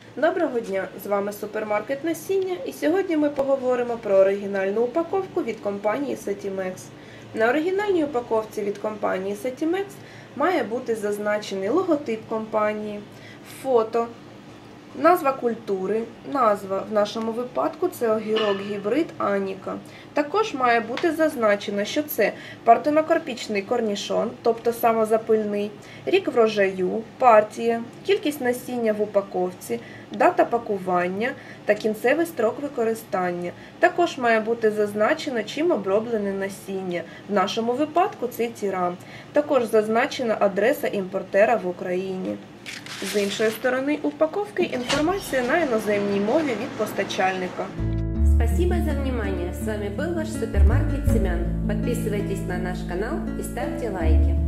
Доброго дня! З вами супермаркет насіння, і сьогодні ми поговоримо про оригінальну упаковку від компанії Setimex. На оригінальній упаковці від компанії Setimex має бути зазначений логотип компанії, фото, назва культури, назва, в нашому випадку це огірок гібрид Аніка. Також має бути зазначено, що це партенокарпічний корнішон, тобто самозапильний, рік врожаю, партія, кількість насіння в упаковці, дата пакування та кінцевий строк використання. Також має бути зазначено, чим оброблене насіння, в нашому випадку це тіран. Також зазначена адреса імпортера в Україні. З іншої сторони упаковки інформація на іноземній мові від постачальника. Спасибо за внимание. С вами был ваш супермаркет Семян. Подписывайтесь на наш канал и ставьте лайки.